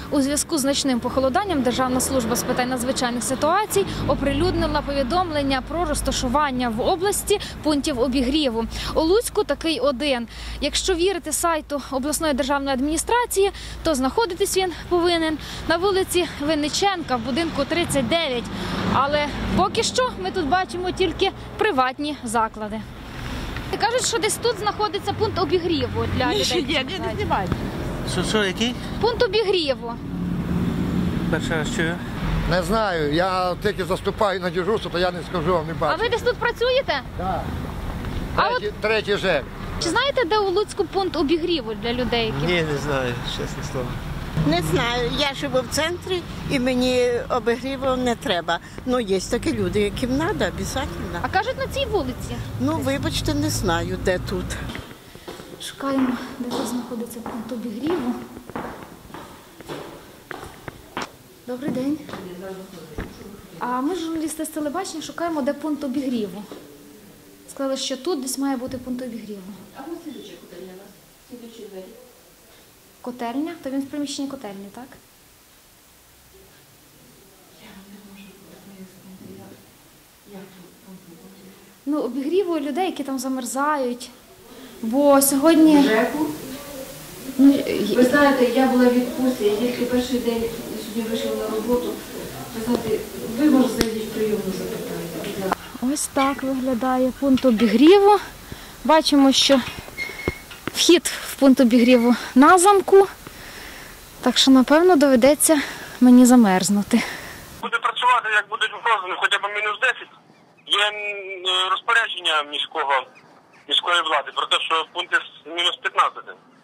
У зв'язку з значним похолоданням Державна служба з питань надзвичайних ситуацій оприлюднила повідомлення про розташування в області пунктів обігріву. У Луцьку такий один. Якщо вірити сайту обласної державної адміністрації, то знаходитись він повинен на вулиці Винниченка в будинку 39. Але поки що ми тут бачимо тільки приватні заклади. Кажуть, що десь тут знаходиться пункт обігріву для людей. Ні, не знімайте. Що, який? Пункт обігріву. Перший раз чую. Не знаю, я тільки заступаю на дежурство, то я не скажу вам, не А бачу. ви десь тут працюєте? Так. А Третій ЖЕК. Чи знаєте, де у Луцьку пункт обігріву для людей? Ні, не знаю, чесне слово. Не знаю, я живу в центрі і мені обігріву не треба. Ну, є такі люди, яким треба, обов'язково. А кажуть, на цій вулиці. Ну, вибачте, не знаю, де тут. Шукаємо, де тут знаходиться пункт обігріву. Добрий день. А ми, журналісти з телебачення, шукаємо, де пункт обігріву. Сказали, що тут десь має бути пункт обігріву. А ось слідуча котельня у нас. Слідучі двері. Котельня? То він в приміщенні котельні, так? Я вам не можу пояснити, як тут пункт обігріву. Ну, обігріву людей, які там замерзають. Бо сьогодні... ЖЕКу? Ну, Ви знаєте, я була в відпустці, я тільки перший день сьогодні вийшла на роботу. Ви знаєте, ви можете зайти в прийомну запитання. Ось так виглядає пункт обігріву. Бачимо, що вхід в пункт обігріву на замку. Так що, напевно, доведеться мені замерзнути. Буде працювати, як будуть вказані, хоча б мінус 10. Є розпорядження міської влади про те, що пункти з мінус 15.